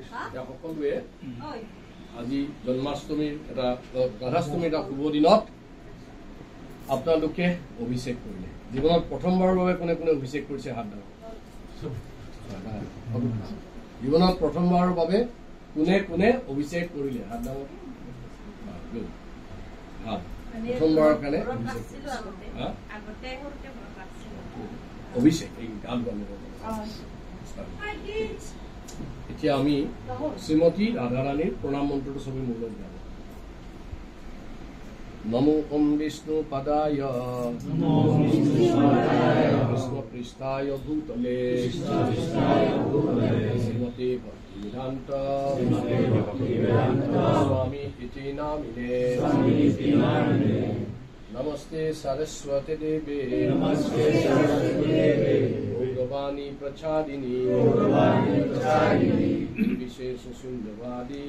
সকলোৱে আজি জন্মাষ্টমীৰ এটা ৰাধাষ্টমীৰ এটা শুভ দিনত আপোনালোকে অভিষেক কৰিলে জীৱনত প্ৰথমবাৰৰ বাবে কোনে কোনে অভিষেক কৰিছে হাত দাও জীৱনত প্ৰথমবাৰৰ বাবে কোনে কোনে অভিষেক কৰিলে হাত দাও প্ৰথমবাৰৰ কাৰণে অভিষেক এই গান এতিয়া আমি শ্ৰীমতী ৰাধাৰাণীৰ প্ৰণাম মন্ত্ৰটো ছবি মূলত গাব নমো ওম বিষ্ণু পদায় বিষ্ণু পৃষ্ঠায় ভূতলে শ্ৰীমতী ভক্তিবেদান্ত স্বামী ইতি নামিনে नमस्ते सरस्वती देवे भगवानी प्रचादिनी विशेष शून्यवादी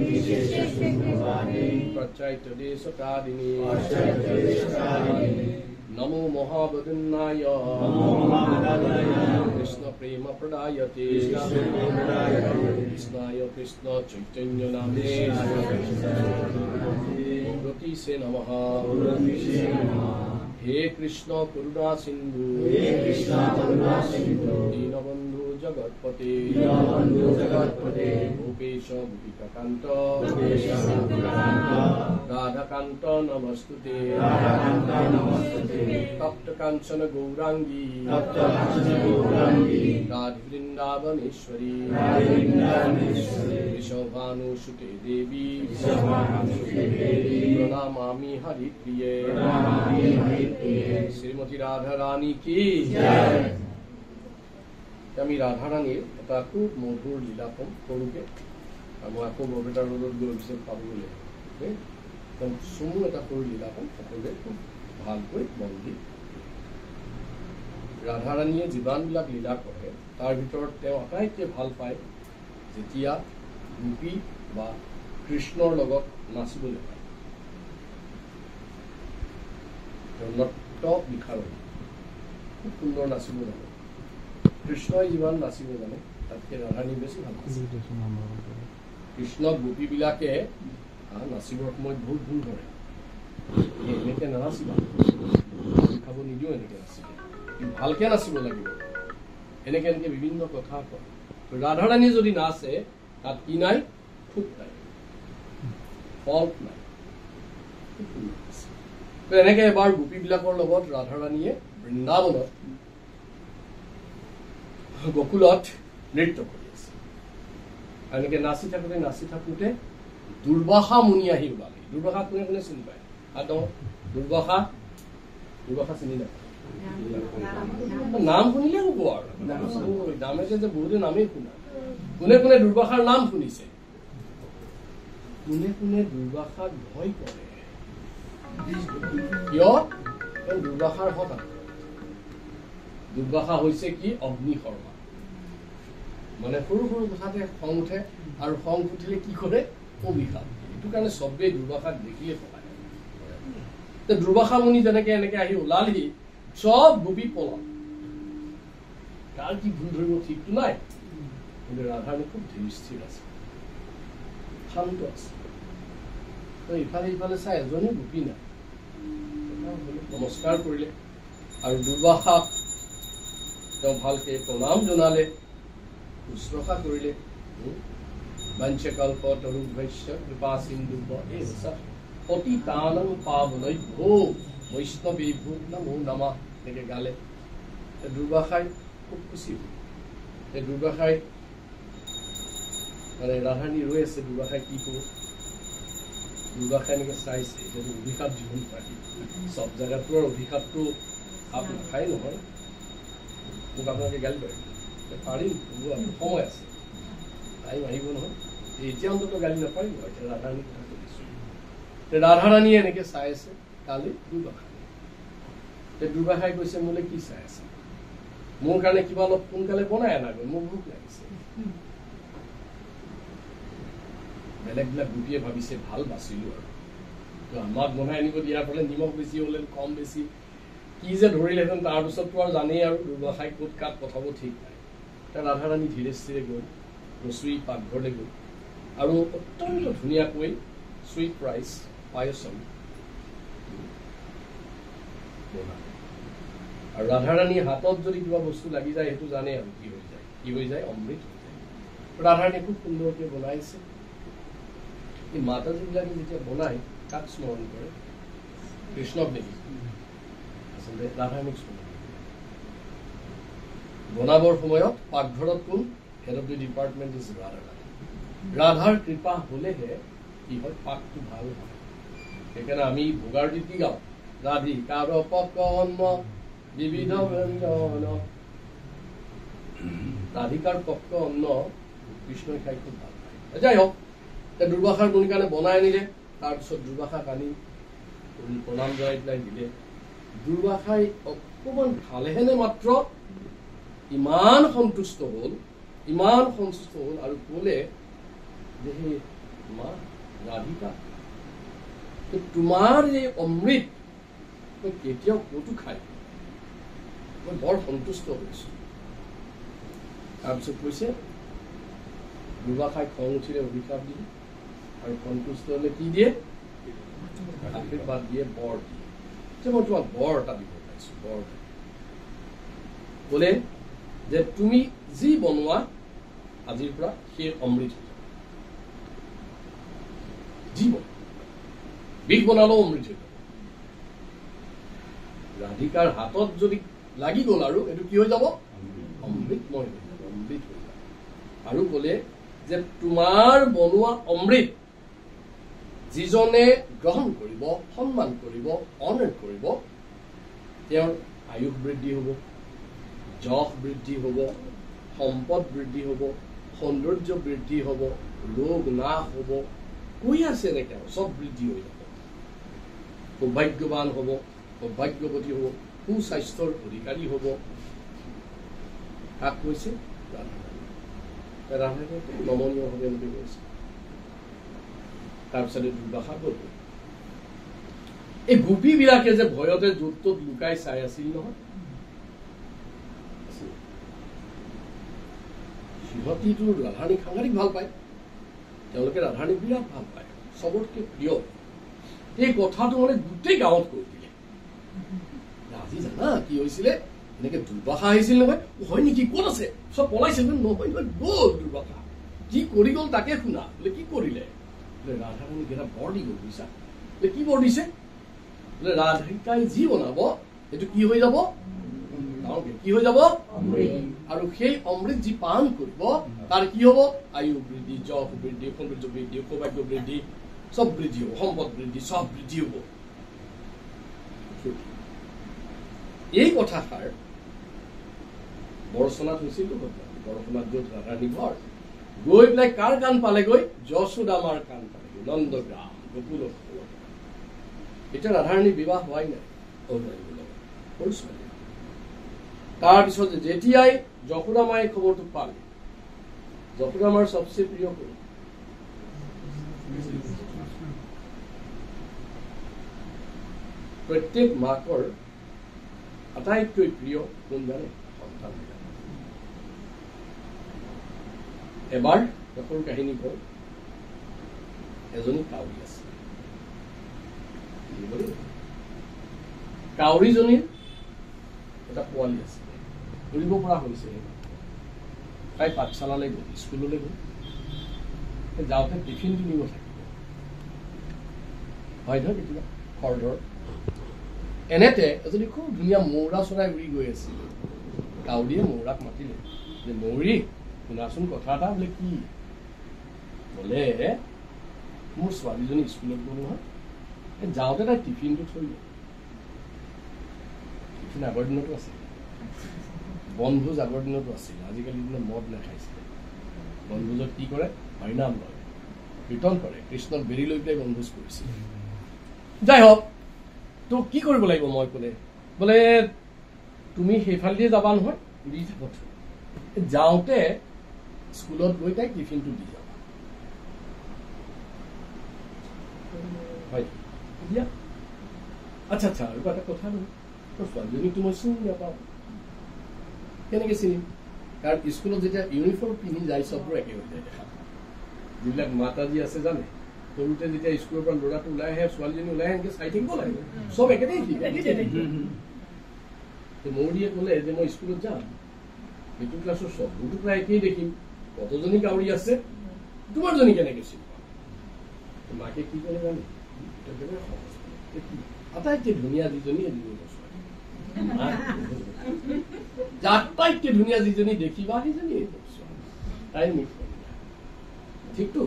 प्रचैत देशकादिनी नमो महावदन्नाय कृष्ण प्रेम प्रदायते कृष्णाय कृष्ण चैतन्य नामे से नमः हे कृष्ण करुणा सिंधु दीनबंधु जगत्पते भूपेश गोपिकान्त राधाकान्त नमस्तुते तप्त कांचन गौरांगी राधे वृंदावनेश्वरी विश्वभानुसुते देवी प्रणामामि हरिप्रिये श्रीमती राधारानी की আমি ৰাধাৰাণীৰ এটা খুব মধুৰ লীলাপন কৰোঁগে আৰু আকৌ বৰপেটা ৰোডত গৈ অভিষেক পাবলৈ একদম চমু এটা সৰু লীলাপন সকলোৱে খুব ভালকৈ মন দি ৰাধাৰাণীয়ে যিমানবিলাক লীলা কৰে তাৰ ভিতৰত তেওঁ আটাইতকৈ ভাল পায় যেতিয়া গোপী বা কৃষ্ণৰ লগত নাচিবলৈ পায় নৃত্য বিশাৰদ খুব সুন্দৰ নাচিব জানে কৃষ্ণই যিমান নাচিব জানে তাতকৈ ৰাধাৰাণী বেছি ভাল নাচে কৃষ্ণক গোপীবিলাকে নাচিবৰ সময়ত বহুত ভুল কৰে এনেকৈ নানাচিবা খাব নিদিওঁ এনেকৈ নাচিব ভালকৈ নাচিব লাগিব এনেকৈ এনেকৈ বিভিন্ন কথা কয় ৰাধাৰাণী যদি নাচে তাত কি নাই খুব নাই ফল্ট নাই এনেকৈ এবাৰ গোপীবিলাকৰ লগত ৰাধাৰাণীয়ে বৃন্দাবনত গোকুলত নৃত্য কৰি আছে এনেকৈ নাচি থাকোঁতে দুৰ্বাসা মুনি আহি ওলালে দুৰ্বাসা কোনে কোনে চিনি পায় দুৰ্বাসা চিনি নাপায় নাম শুনিলে হ'ব আৰু নামে যে বহুতে নামেই শুনা কোনে কোনে দুৰ্বাসাৰ নাম শুনিছে কোনে কোনে দুৰ্বাসাক ভয় কৰে কিয় দুৰ্বাসাৰ হতা দুৰ্বাসা হৈছে কি অগ্নি শৰ্মা মানে সৰু সৰু কথাতে খং উঠে আৰু খং উঠিলে কি কৰে অভিশাপ এইটো কাৰণে চবেই দুৰ্বাসাক দেখিলে পকায় দুৰ্বাসা মুনি যেনেকে এনেকে আহি ওলালহি চব গোপী পলক কাৰ কি ভুল ধৰিব ঠিকটো নাই কিন্তু ৰাধাৰাণী খুব ধীৰ স্থিৰ আছে শান্ত আছে ইফালে ইফালে চাই এজনী গোপী নাই নমস্কাৰ কৰিলে আৰু দুৰ্বাসাক তেওঁ ভালকে প্ৰণাম জনালে শুশ্ৰূষা কৰিলে বাঞ্চকল্প তৰুভ্যস্য কৃপা সিন্ধু পতিতানং পাৱনৈভ্যো বৈষ্ণৱেভ্যো নমো নমঃ এনেকৈ গালে দুৰ্বাসাই খুব খুচি দুৰ্বাসাই মানে ৰাধাৰাণী ৰৈ আছে দুৰ্বাসাই কি কৰো দুৰ্বাসাই এনেকৈ চাইছে এতিয়াতো অভিশাপ জীৱন পাৰি চব জেগাতো আৰু অভিশাপটো খাপ নাখায় নহয় মোক আপোনালোকে গালি পাৰিম সময় আছে টাইম আহিব নহয় এতিয়া অন্তত গালি নাপাৰিব এতিয়া ৰাধাৰাণী কথা কৈছোঁ ৰাধাৰাণীয়ে এনেকৈ চাই আছে কালি দুৰ্বাসাই কৈছে মোলৈ কি চাই আছে মোৰ কাৰণে কিবা অলপ সোনকালে বনাই আনাগৈ মোৰ ভোক লাগিছে বেলেগবিলাক গোপীয়ে ভাবিছে ভাল বাচিলোঁ আৰু আমাক বনাই আনিব দিয়াৰ ফলে নিমখ বেছি হ'লে কম বেছি কি যে ধৰিলেহেঁতেন তাৰপিছততো আৰু জানেই আৰু দুৰ্বাসাই ক'ত কাক পঠাব ঠিক নাই ৰাধাৰাণী ধীৰে স্থিৰে গ'ল ৰচুই পাকঘৰলৈ গ'ল আৰু অত্যন্ত ধুনীয়াকৈ চুইট ৰাইচ পায়সম বনালে আৰু ৰাধাৰাণীৰ হাতত যদি কিবা বস্তু লাগি যায় সেইটো জানে আৰু কি হৈ যায় অমৃত হৈ যায় ৰাধাৰাণী খুব সুন্দৰকৈ বনাইছে এই মাতাজীবিলাকে যেতিয়া বনায় কাক স্মৰণ কৰে কৃষ্ণক দেখি আচলতে ৰাধাৰাণীক স্মৰণ বনাবৰ সময়ত পাকঘৰত কোন head of the department is Radharani ৰাধাৰ কৃপা হলেহে কি হয় পাকটো ভাল হয় সেইকাৰণে আমি ভোগাৰ গীত কি গাওঁ ৰাধিকাৰ পকন বিবিধ ব্যঞ্জন ৰাধিকাৰ পক্ক অন্ন কৃষ্ণই খাই খুব ভাল পায় যাই হওক দুৰ্বাসাৰ গুণী কাৰণে বনাই আনিলে তাৰপিছত দুৰ্বাসাক আনি প্ৰণাম জনাই পেলাই দিলে দুৰ্বাসাই অকণমান খালেহেনে মাত্ৰ ইমান সন্তুষ্ট হ'ল আৰু কলে যে হে মা ৰাধিকা তোমাৰ এই অমৃত মই কেতিয়াও ক'তো খাই মই বৰ সন্তুষ্ট হৈছো তাৰপিছত কৈছে দুৰ্বাসাই খং উঠিলে অভিশাপ দিয়ে আৰু সন্তুষ্ট হলে কি দিয়ে আশীৰ্বাদ দিয়ে বৰ দিয়ে যে মই তোমাক বৰ এটা দিব পাইছো বৰ বোলে যে তুমি যি বনোৱা আজিৰ পৰা সেই অমৃত হৈ যাব যি বিষ বনালেও অমৃত হৈ যাব ৰাধিকাৰ হাতত যদি লাগি গ'ল আৰু এইটো কি হৈ যাব অমৃতময় হৈ যাব অমৃত হৈ যাব আৰু ক'লে যে তোমাৰ বনোৱা অমৃত যিজনে গ্ৰহণ কৰিব সন্মান কৰিব অনাৰ কৰিব তেওঁৰ আয়ুস বৃদ্ধি হ'ব যশ বৃদ্ধি হ'ব সম্পদ বৃদ্ধি হ'ব সৌন্দৰ্য বৃদ্ধি হ'ব ৰোগ নাশ হ'ব কৈ আছে এনেকে চব বৃদ্ধি হৈ যাব সৌভাগ্যৱান হ'ব সৌভাগ্যৱতী হ'ব সুস্বাস্থ্যৰ অধিকাৰী হ'ব কাক কৈছে ৰাধাৰাণীয়ে নমনীয়ভাৱে এনেকৈ কৈছে তাৰপিছতে দুৰ্বাসা গ'ল এই গোপীবিলাকে যে ভয়তে য'ত ত'ত লুকাই চাই আছিল নহয় সিহঁতিটো ৰাধাৰাণীক সাংঘাতিক ভাল পায় তেওঁলোকে ৰাধাৰাণীক বিৰাট ভাল পায় চবতকে প্ৰিয় এই কথাটো মানে গোটেই গাঁৱত কৈ দিলে আজি জানা কি হৈছিলে এনেকে দুৰ্বাসা আহিছিল নহয় হয় নেকি ক'ত আছে চব পলাইছিল নহয় নহয় গ'ল দুৰ্বাসা কি কৰি গ'ল তাকে শুনা বোলে কি কৰিলে বোলে ৰাধাৰাণীক এটা বৰ দি গ'ল বুজিছা বোলে কি বৰ দিছে বোলে ৰাধিকাই যি বনাব সেইটো কি হৈ যাব কি হৈ যাব আৰু সেই অমৃত যি পান কৰিব তাৰ কি হ'ব আয়ু বৃদ্ধি যশ বৃদ্ধি সৌন্দৰ্য বৃদ্ধি সৌভাগ্য বৃদ্ধি চব বৃদ্ধি হ'ব সম্পদ বৃদ্ধি চব বৃদ্ধি হ'ব এই কথাষাৰ বৰচনাত হৈছিল বৰচনাত য'ত ৰাধাৰাণী ঘৰ গৈ পেলাই কাৰ কাণ পালেগৈ যশোদামাৰ কাণ পালেগৈ নন্দগ্ৰাম গোকুল এতিয়া ৰাধাৰাণীৰ বিবাহ হোৱাই নাই সৰু ছোৱালী তাৰপিছত যেতিয়াই যশোদামাই খবৰটো পালে যশোদামাৰ সবচে প্ৰিয় কোন প্ৰত্যেক মাকৰ আটাইতকৈ প্ৰিয় কোন জানে সন্তান এবাৰ সৰু কাহিনী কয় এজনী কাউৰী আছে কাউৰীজনীৰ এটা পোৱালি আছে উৰিব পৰা হৈছে তাই পাঠশালালৈ গ'ল স্কুললৈ গ'ল যাওঁতে টিফিনটো নিব থাকিব হয় নহয় কেতিয়াবা খৰধৰ এনেতে এজনী খুব ধুনীয়া মৌৰা চৰাই উৰি গৈ আছিল কাউৰীয়ে মৌৰাক মাতিলে যে মৌৰী শুনাচোন কথা এটা বোলে কি বোলে মোৰ ছোৱালীজনী স্কুলত গ'ল নহয় যাওঁতে তাই টিফিনটো থৈ গ'ল টিফিন আগৰ দিনতো আছিল বনভোজ আগৰ দিনতো আছিল আজিকালি দিনত মদ নাখাইছিলে বনভোজত কি কৰে হৰিনাম লয় কীৰ্তন কৰে কৃষ্ণক বেৰি লৈ পেলাই বনভোজ কৰিছিল যাই হওক তো কি কৰিব লাগিব মই ক'লে বোলে তুমি সেইফালেদিয়ে যাবা নহয় উৰি যাব যাওঁতে স্কুলত গৈ তাইক টিফিনটো দি যাবা হয় দিয়া আচ্ছা আচ্ছা আৰু এটা কথা নহয় তোৰ ছোৱালীজনীক মই চিনি নাপাওঁ কেনেকে চিনিম কাৰণ স্কুলত যেতিয়া ইউনিফৰ্ম পিন্ধি যায় চববোৰ একে হৈ যায় দেখা যিবিলাক মাতাজী আছে জানে সৰুতে যেতিয়া স্কুলৰ পৰা ল'ৰাটো ওলাই আহে ছোৱালীজনী ওলাই আহে এনেকৈ চাই থাকিব লাগে চব একেটাই মৌৰীয়ে ক'লে যে মই স্কুলত যাম এইটো ক্লাছৰ চববোৰতো প্ৰায় একেই দেখিম কতজনী কাউৰী আছে তোমাৰজনী কেনেকৈ চিনি পাম মাকে কি ক'লে জানে আটাইতকৈ ধুনীয়া যিজনী আটাইতকৈ ধুনীয়া যিজনী দেখিবা সেইজনী তাই মোক ঠিকতো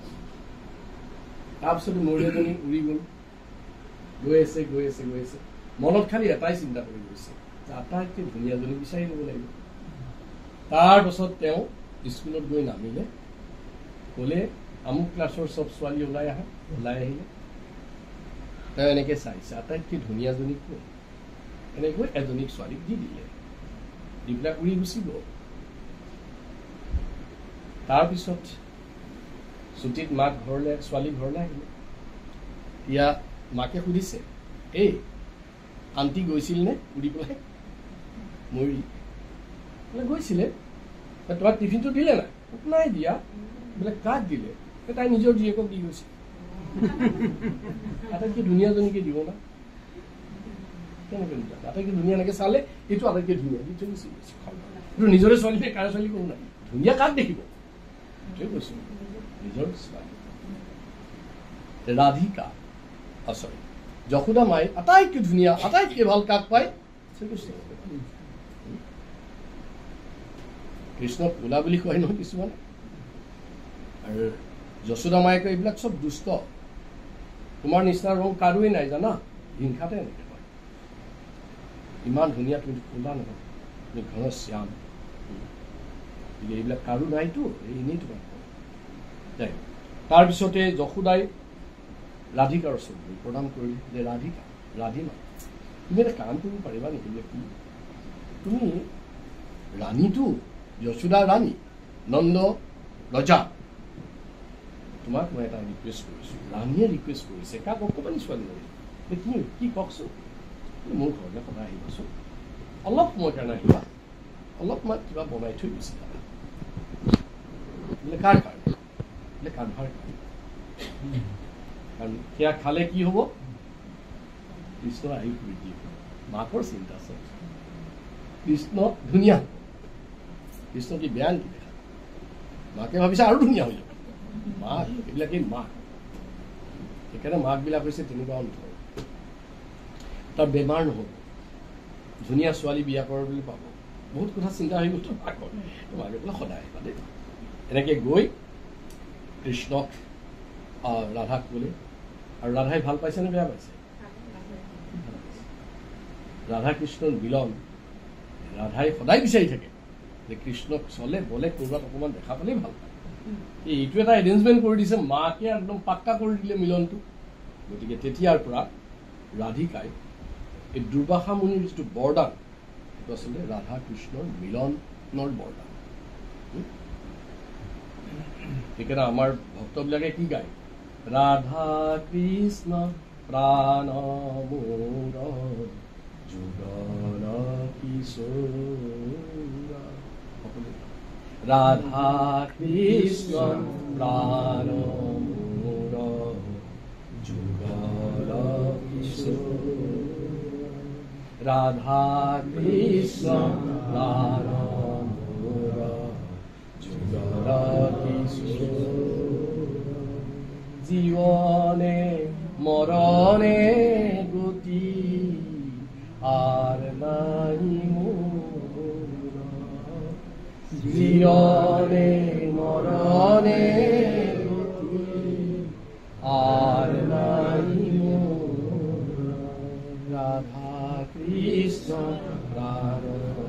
তাৰপিছত মৌৰীজনী উৰি গ'ল গৈ আছে মনত খালি এটাই চিন্তা কৰি গৈছে যে আটাইতকৈ ধুনীয়াজনী বিচাৰি ল'ব লাগিব তাৰ পাছত তেওঁ স্কুলত গৈ নামিলে ক'লে আমুক ক্লাছৰ চব ছোৱালী ওলাই আহিলে তেওঁ এনেকে চাইছে আটাইতকৈ ধুনীয়াজনী কোন এনেকৈ এজনীক ছোৱালীক দি দিলে দি পেলাই উৰি গুচি গ'ল তাৰপিছত ছুটীত মাক ঘৰলৈ ছোৱালী ঘৰলৈ আহিলে এতিয়া মাকে সুধিছে এই আণ্টি গৈছিল নে উৰি পেলাই মৰি গৈছিলে তোমাক টিফিনটো দিলে নাই নাই দিয়া বোলে কাক দিলে তাই নিজৰ জীয়েকক দি গৈছে আটাইতকৈ ধুনীয়াজনীকে দিব না কেনেকৈ দিলা আটাইতকৈ ধুনীয়া এনেকৈ চালে এইটো আটাইতকৈ ধুনীয়া দি থৈ গুচি গৈছে এইটো নিজৰে ছোৱালী নে কাৰ ছোৱালী কোনো নাই ধুনীয়া কাক দেখিব সেইটোৱে কৈছো নিজৰ ছোৱালী ৰাধিকা চৰি যশোদা মাই আটাইতকৈ ধুনীয়া আটাইতকৈ ভাল কাক পায় কৃষ্ণক কোলা বুলি কয় নহয় কিছুমানে আৰু যশোদা মায়ে কয় এইবিলাক চব দুষ্ট তোমাৰ নিচিনা ৰং কাৰোৱেই নাই জানা হিংসাতে এনেকৈ কয় ইমান ধুনীয়া তুমি কোলা নহয় তুমি ঘন শ্যাম এইবিলাক কাৰো নাইতো এনেই তোমাক কয় তাৰপিছতে যশোদাই ৰাধিকাৰ ওচৰত প্ৰদান কৰিলে যে ৰাধিমা তুমি এটা কাম কৰিব পাৰিবা নেকি বোলে কি তুমি ৰাণীটো যশোদা ৰাণী নন্দ ৰজা তোমাক মই এটা ৰিকুৱেষ্ট কৰিছোঁ ৰাণীয়ে ৰিকুৱেষ্ট কৰিছে কাক অকণমানি ছোৱালী কি কওকচোন মোৰ ঘৰলৈ সদায় আহিবাচোন অলপ সময় কাৰণে আহিবা অলপমান কিবা বনাই থৈ গুচি যাবা বোলে কাৰ কাৰণে বোলে কান্ধাৰ কাৰণে কাৰণ সেয়া খালে কি হ'ব কৃষ্ণ আহি কৰি দিব মাকৰ চিন্তা আছে কৃষ্ণ ধুনীয়া হ'ব কৃষ্ণ কি বেয়া নেকি দেখা মাকে ভাবিছে আৰু ধুনীয়া হৈ যাব মাক এইবিলাকেই মাক সেইকাৰণে মাকবিলাক হৈছে তেনেকুৱা অন্তৰ তাৰ বেমাৰ নহ'ব ধুনীয়া ছোৱালী বিয়া কৰ বুলি পাব বহুত কথা চিন্তা হৈ গ'ল মাকৰ মাকে বোলে সদায় আহিবা দেই এনেকৈ গৈ কৃষ্ণক ৰাধাক ক'লে আৰু ৰাধাই ভাল পাইছে নে বেয়া পাইছে ৰাধা কৃষ্ণৰ মিলন ৰাধাই সদায় বিচাৰি থাকে যে কৃষ্ণক চলে বলে ক'ৰবাত অকণমান দেখা পালেই ভাল পায় এইটো এটা এৰেঞ্জমেণ্ট কৰি দিছে মাকে একদম পাক্কা কৰি দিলে মিলনটো গতিকে তেতিয়াৰ পৰা ৰাধিকাই এই দুৰ্বাসা মুনিৰ যিটো বৰদান সেইটো আচলতে ৰাধা কৃষ্ণৰ মিলনৰ বৰদান সেইকাৰণে আমাৰ ভক্তবিলাকে কি গায় ৰাধা কৃষ্ণ প্ৰাণ মোৰ যুগল কিশোৰ ৰাধা কৃষ্ণ প্ৰাণ মোৰ যুগল কিশোৰ ৰাধা কৃষ্ণ প্ৰাণ মোৰ যুগল কিশোৰ জীবনে মরণে গতি আর নাই মোর জীবনে মরণে গতি আর নাই মোর রাধা কৃষ্ণ প্রাণ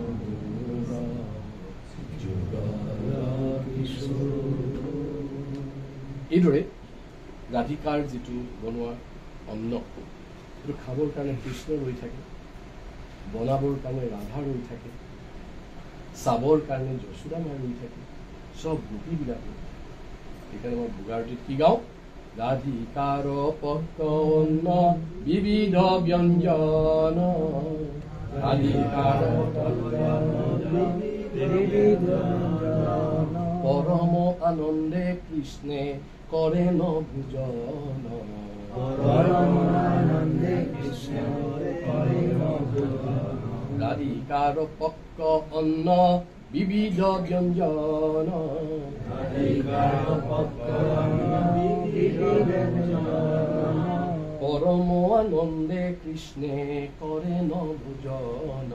যুগল কিশোর এইদৰে ৰাধিকাৰ যিটো বনোৱা অন্ন সেইটো খাবৰ কাৰণে কৃষ্ণ ৰৈ থাকে বনাবৰ কাৰণে ৰাধা ৰৈ থাকে চাবৰ কাৰণে যশোদা মা ৰৈ থাকে চব গোপীবিলাক সেইকাৰণে মই ভোগাৰটিত কি গাওঁ ৰাধিকাৰ পক্ক অন্ন বিবিধ ব্যঞ্জন ৰাধিকাৰ পক্ক বিবিধ পৰম আনন্দে কৃষ্ণে কৰে ন ভোজন ৰাধিকাৰ পক্ক অন্ন বিবিধ ব্যঞ্জন পৰম আনন্দে কৃষ্ণে কৰে ন ভোজন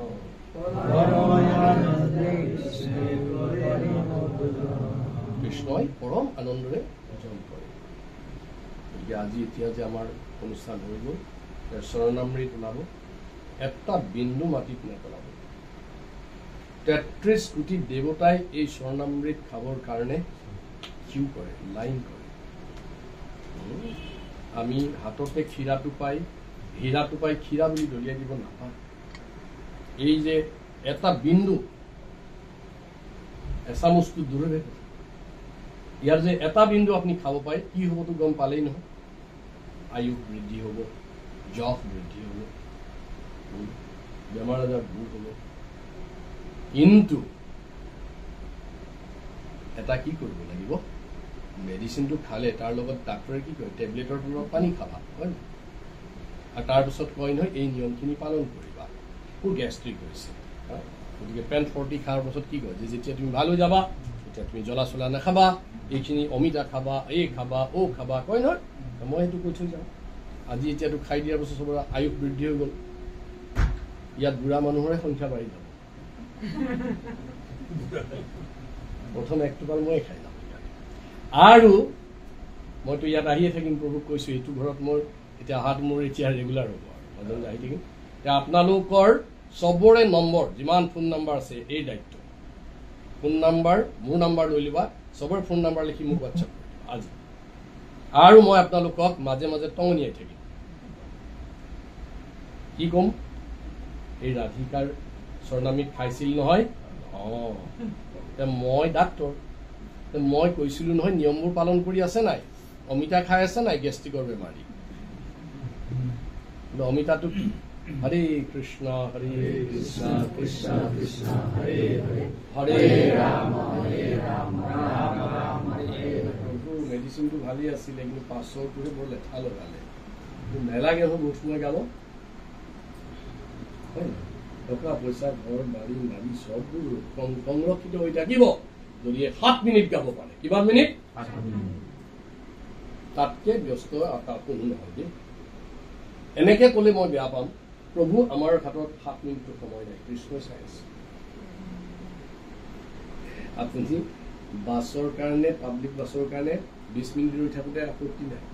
কৃষ্ণই পৰম আনন্দৰে ভোজন কৰে গতিকে আজি এতিয়া যে আমাৰ অনুষ্ঠান হৈ গ'ল চৰণামৃত ওলাব এটা বিন্দু মাটিত নেপেলাব ৩৩ কোটি দেৱতাই এই স্বৰ্ণামৃত খাবৰ কাৰণে কিউ কৰে লাইন কৰে আমি হাততে ক্ষীৰাটো পাই হীৰাটো পাই ক্ষীৰা বুলি দলিয়াই দিব নাপাওঁ এই যে এটা বিন্দু এচামুচটো দূৰৰে ইয়াৰ যে এটা বিন্দু আপুনি খাব পায় কি হ'বতো গম পালেই নহয় আয়ুস বৃদ্ধি হ'ব যশ বৃদ্ধি হ'ব বেমাৰ আজাৰ দূৰ হ'ব কিন্তু এটা কি কৰিব লাগিব মেডিচিনটো খালে তাৰ লগত ডাক্তৰে কি কয় টেবলেটৰ তলত পানী খাবা হয় আৰু তাৰপিছত কয় নহয় এই নিয়মখিনি পালন কৰিবা মোৰ গেষ্ট্ৰিক হৈছে গতিকে পেন 40 খোৱাৰ পাছত কি কয় যে যেতিয়া তুমি ভাল হৈ যাবা তেতিয়া তুমি জ্বলা চলা নাখাবা এইখিনি অমিতা খাবা এই খাবা খাবা কয় নহয় মই সেইটো কৈ থৈ যাওঁ আজি এতিয়াতো খাই দিয়াৰ পাছত চবৰে আয়ুস বৃদ্ধি হৈ গ'ল ইয়াত বুঢ়া মানুহৰে সংখ্যা বাঢ়ি যাব প্ৰথম এক টোপাল মই খাই যাম আৰু মইতো ইয়াত আহিয়ে থাকিম প্ৰভুক কৈছো এইটো ঘৰত মোৰ এতিয়া অহাটো মোৰ এতিয়া ৰেগুলাৰ হ'ব আৰু মাজে আহি থাকিম এতিয়া আপোনালোকৰ চবৰে নম্বৰ যিমান ফোন নাম্বাৰ আছে এই দায়িত্ব ফোন নাম্বাৰ মোৰ নাম্বাৰ লৈ ল'বা চবৰে ফোন নাম্বাৰ লিখি মোক হোৱাটছআপ কৰিব আজি আৰু মই আপোনালোকক মাজে মাজে টঙনিয়াই থাকিম কি ক'ম এই ৰাধিকাৰ স্বৰ্ণামৃত খাইছিল নহয় মই ডাক্তৰ মই কৈছিলো নহয় নিয়মবোৰ পালন কৰি আছে নাই অমিতা খাই আছে নাই গেষ্ট্ৰিকৰ বেমাৰী অমিতাটো কি হৰে কৃষ্ণ কৃষ্ণ কৃষ্ণ হৰে হৰে হৰে ৰাম ৰাম ৰাম মেডিচিনটো ভালেই আছিলে কিন্তু 500টোহে বৰ লেঠা লগালে নেলাগে নহয় বহুত সময় গাব টকা পইচা ঘৰ বাৰী মাৰি চববোৰ সংৰক্ষিত হৈ থাকিব যদি 7 মিনিট গাব পাৰে কিমান মিনিট তাতকে ব্যস্ত কোনো নহয় দেই এনেকে ক'লে মই বেয়া পাম প্ৰভু আমাৰ হাতত 7 মিনিটৰ সময় নাই কৃষ্ণই চাই আছে আপুনি বাছৰ কাৰণে পাব্লিক বাছৰ কাৰণে 20 মিনিট ৰৈ থাকোঁতে আপত্তি নাই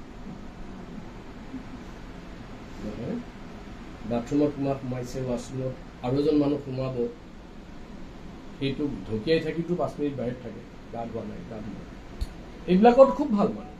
বাথৰুমত সোমাইছে ৱাছৰুমত আৰু এজন মানুহ সোমাব সেইটো ঢকিয়াই থাকিতো 5 মিনিট বাহিৰত থাকে গা ধোৱা নাই গা ধোৱা এইবিলাকত খুব ভাল মানুহ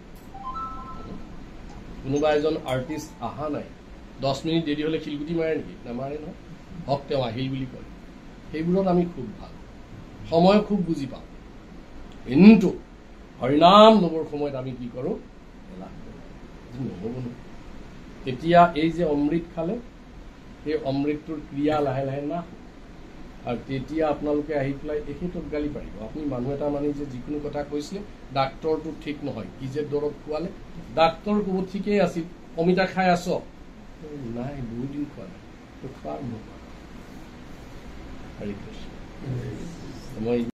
কোনোবা এজন আৰ্টিষ্ট অহা নাই 10 মিনিট দেৰি হ'লে শিলগুটি মাৰে নেকি নামাৰে নহয় হক তেওঁ আহিল বুলি কয় সেইবোৰত আমি খুব ভাল সময় খুব বুজি পাওঁ কিন্তু হৰিনাম ল'বৰ সময়ত আমি কি কৰোঁ এলাহ কৰোঁ নহ'ব তেতিয়া এই যে অমৃত খালে সেই অমৃতটোৰ ক্ৰিয়া লাহে লাহে না আৰু তেতিয়া আপোনালোকে আহি পেলাই এখেতক গালি পাৰিব আপুনি মানুহ এটা মানি যে যিকোনো কথা কৈছিলে ডাক্তৰটো ঠিক নহয় কি যে দৰৱ খোৱালে ডাক্তৰ ক'ব ঠিকেই আছিল অমিতা খাই আছ নাই বহুত দিন খোৱা নাই তো খোৱাৰ নহ'ব হৰে কৃষ্ণ মই